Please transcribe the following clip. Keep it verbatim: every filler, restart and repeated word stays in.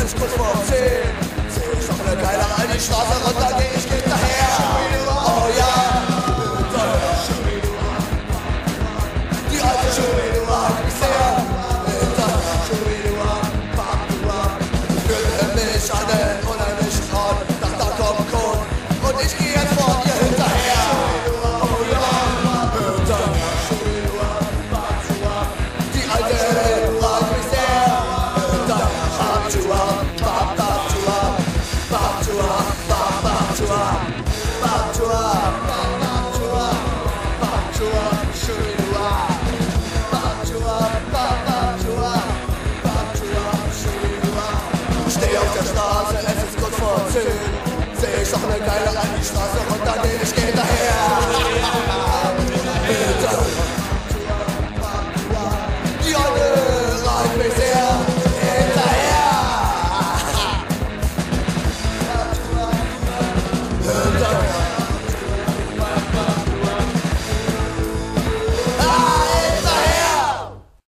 ist kurz vor zehn. Seh ich noch eine geile an die Straße runter, geh ich hinterher. Oh ja, die alte Schuhe hat mich sehr. Führte mich an den unheimlichen Ort, dachte da kommt Kot und ich geh jetzt vor ihr hinterher. Oh ja, die alte hat mich sehr. Steh auf der Straße, es ist kurz vor zehn. Seh ich doch ne Geile an die Straße runter, geh ich hinterher.